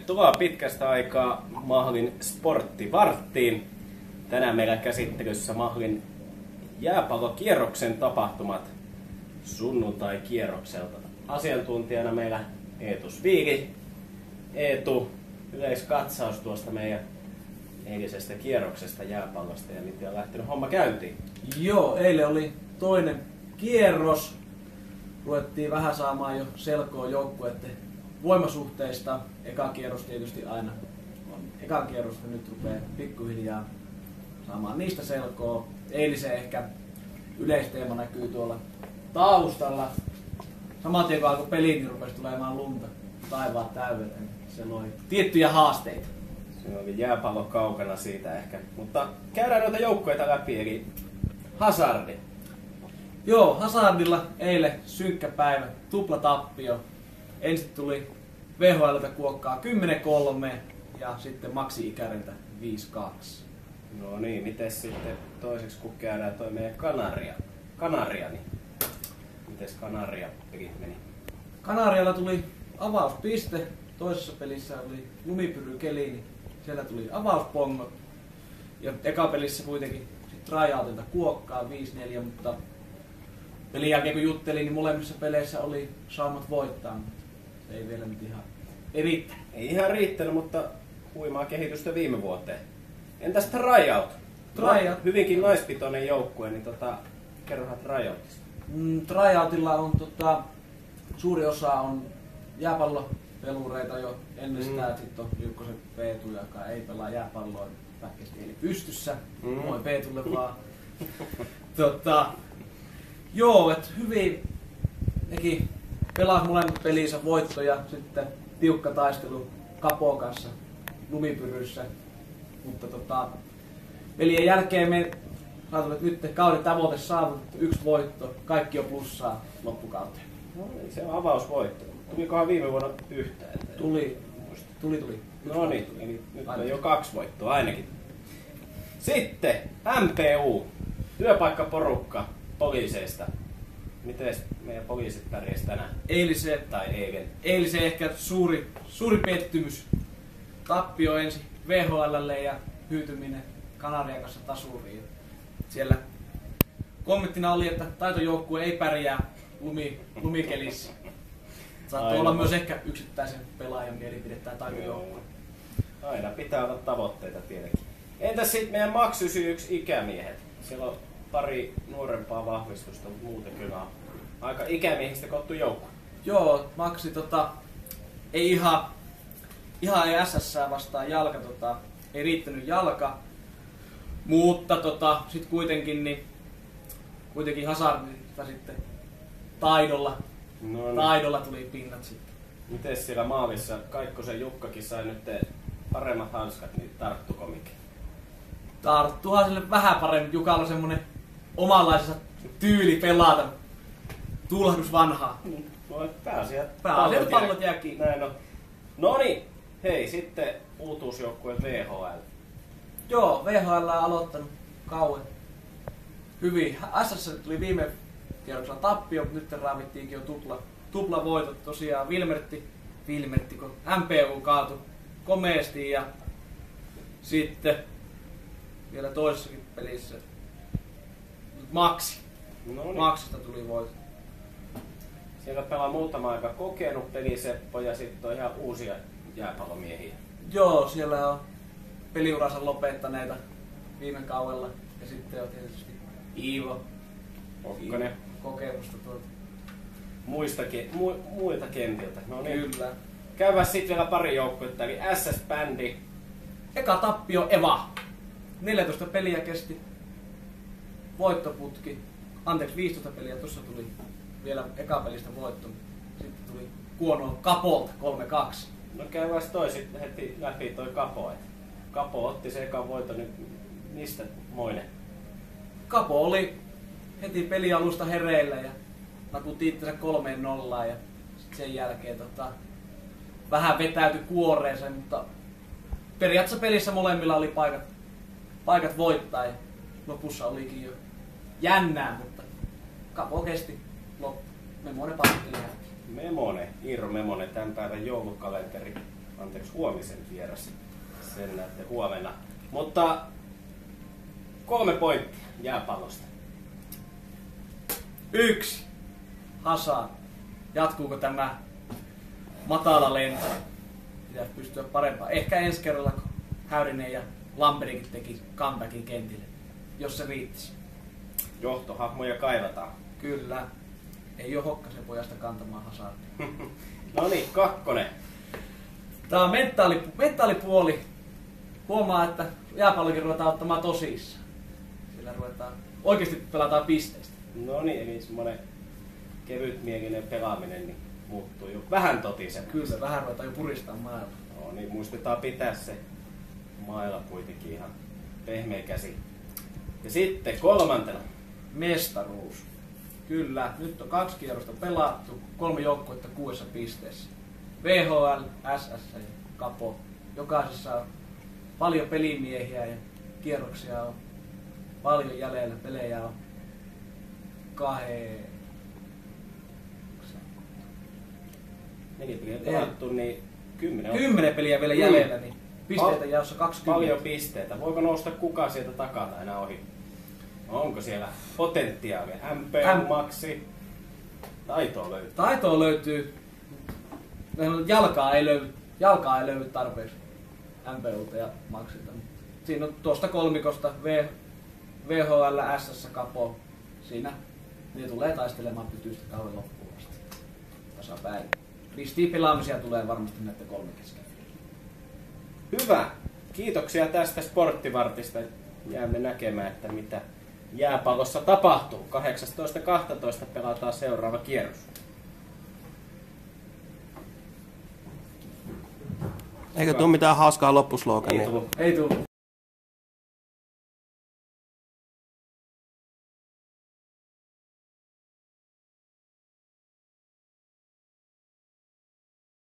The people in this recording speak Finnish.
Tervetuloa pitkästä aikaa Mahlin sporttivarttiin. Tänään meillä käsittelyssä Mahlin jääpallokierroksen tapahtumat sunnuntai-kierrokselta. Asiantuntijana meillä Eetu Sviiri. Eetu, yleiskatsaus tuosta meidän eilisestä kierroksesta jääpallosta ja miten on lähtenyt homma käyntiin. Joo, eilen oli toinen kierros. Ruvettiin vähän saamaan jo selkoa joukkueiden voimasuhteista. Eka kierros tietysti aina on eka kierrosta, nyt rupeaa pikkuhiljaa saamaan niistä selkoa. Eilisen ehkä yleisteema näkyy tuolla taustalla. Saman tien kun alkoi peliin, niin rupesi tulemaan lunta taivaan täydelleen. Se loi tiettyjä haasteita. Se oli jääpallo kaukana siitä ehkä, mutta käydään noita joukkueita läpi, eli Hazardi. Joo, Hazardilla eilen synkkä päivä, tuplatappio. Ensin tuli VHL:ltä kuokkaa 10-3 ja sitten Maxi Ikäriltä 5-2. No niin, mites sitten toiseksi kun käydään toi meidän Kanaria, niin mites Kanaria pelit meni? Kanarialla tuli avauspiste, toisessa pelissä oli lumipyrykeli, niin siellä tuli avauspongot. Ja eka pelissä kuitenkin tryoutilta kuokkaa 5-4, mutta pelin jälkeen kun juttelin, niin molemmissa peleissä oli saumat voittaa, mutta se ei vielä nyt ihan riittänyt. Ei ihan riittänyt, mutta huimaa kehitystä viime vuoteen. Entäs tryout? Tryout. Hyvinkin naispitoinen joukkue, niin kerrohan tryoutista. Tryoutilla on suuri osa on jääpallopelureita jo ennestään. Sitten on Jukkosen Peetu, joka ei pelaa jääpalloa pähkästi eli pystyssä. Moi Peetulle vaan. Joo, et hyvin nekin pelasi molemmat pelinsä voittoja, sitten tiukka taistelu Kapon kanssa lumipyryssä. Mutta pelien jälkeen me saatu, että nyt kauden tavoite saavutettu, 1 voitto, kaikki on plussaa loppukauteen. No niin, se on avausvoitto. Tulikohan viime vuonna yhtään? Tuli. No niin, eli nyt on jo 2 voittoa ainakin. Sitten MPU, työpaikkaporukka poliiseista. Miten meidän poliisit pärjäsivät tänään? Eilisen ehkä suuri pettymys. Tappio ensin VHL:lle ja hyytyminen Kanarian kanssa tasuriin. Siellä kommenttina oli, että taitojoukkue ei pärjää lumikelissä. Saattaa olla myös ehkä yksittäisen pelaajan mielipide tai taitojoukkue. Aina pitää olla tavoitteita tietenkin. Entäs sitten meidän Max 91 ikämiehet? Siellä on pari nuorempaa vahvistusta, mutta muuten kyllä on aika ikämiehistä koottu joukkue. Joo, Maxi ei ihan ei SS vastaan jalka, ei riittänyt jalka. Mutta sit kuitenkin Hazardista sitten taidolla tuli pinnat sitten. Mites siellä maalissa Kaikkosen Jukkakin sai nyt paremmat hanskat, niin tarttuko mikä? Tarttuhan sille vähän paremmin. Jukalla on semmonen omanlaisensa tyyli pelata. Tuulahdus vanhaa. No, pääasiat pallot jää kiinni. Näin on. Noniin, hei sitten uutuusjoukkue VHL. Joo, VHL on aloittanut kauan hyvin. SS tuli viime kierroksella tappio, mutta nyt raavittiinkin jo tupla voitot. Tosiaan Vilmertti, kun MPU kaatui komeasti ja sitten vielä toisessakin pelissä Maxi. Noniin. Maxista tuli voitto. Siellä pelaa muutama aika kokenut peliseppo ja sitten on ihan uusia jääpallomiehiä. Joo, siellä on peliuransa lopettaneita viime kaudella ja sitten on tietysti Iivo. Okkonen. Kokemusta tuolta. Muilta kentiltä. No niin. Kyllä. Käydään sitten vielä pari joukkuetta, eli SS-bändi. Eka tappio Eva. 14 peliä kesti voittoputki. 15 peliä, tuossa tuli vielä eka pelistä voitto. Sitten tuli Kuonoon Kapolta 3-2. No käydään toi sitten heti läpi toi Kapo. Kapo otti se ekan voiton, nyt mistä moinen? Kapo oli heti pelialusta hereillä ja nakutti itsensä 3-0 ja sit sen jälkeen vähän vetäytyi kuoreeseen, mutta periaatteessa pelissä molemmilla oli paikat voittaa ja lopussa olikin jo jännää, mutta Kapo kesti loppu. Memonen pahoitteli jälkeen. Iiro Memonen, tämän päivän joulukalenteri huomisen vieras. Sen näette huomenna. Mutta 3 pointtia jääpallosta. 1. Hazard. Jatkuuko tämä matala lento? Pitäisi pystyä parempaan. Ehkä ensi kerralla, kun Häyrinen ja Lamberikin teki comebackin kentille, jos se riittisi. Johtohahmoja kaivataan. Kyllä. Ei ole Hokkasen pojasta kantamaan Hazardia. No niin, 2. Tämä on mentaalipuoli. Huomaa, että jääpallokin ruvetaan ottamaan tosissaan. Sillä oikeasti pelataan pisteistä. No niin, eli semmoinen kevytmiekinen pelaaminen niin muuttuu jo vähän totisemmaksi. Kyllä, vähän ruvetaan jo puristamaan maailmaa. No niin, muistetaan pitää se mailla kuitenkin ihan pehmeä käsi. Ja sitten 3. Mestaruus. Kyllä, nyt on 2 kierrosta pelattu, 3 joukkuetta 6 pisteessä. VHL, SS ja Capo. Jokaisessa on paljon pelimiehiä ja kierroksia on paljon jäljellä, pelejä on 2. 4 peliä pelattu, niin 10 on. 10 peliä vielä jäljellä, niin pisteitä jaossa 20. Paljon pisteitä. Voiko nousta kukaan sieltä takaa enää ohi? Onko siellä potentiaalia? MP, Maxi, taitoa löytyy. Taitoa löytyy. Jalkaa ei löydy tarpeeksi MPUlta ja Maxilta. Siinä on tuosta kolmikosta VHL, SS, Capo. Siinä ne tulee taistelemaan pytyistä kauden loppuun asti. Tasapäin. Ristiin pelaamisia tulee varmasti näiden 3 kesken. Hyvä. Kiitoksia tästä sporttivartista. Jäämme näkemään, että mitä jääpallossa tapahtuu. 18.12. pelataan seuraava kierros. Eikö tule mitään hauskaa loppusloogania? Ei tullut. Ei tullut.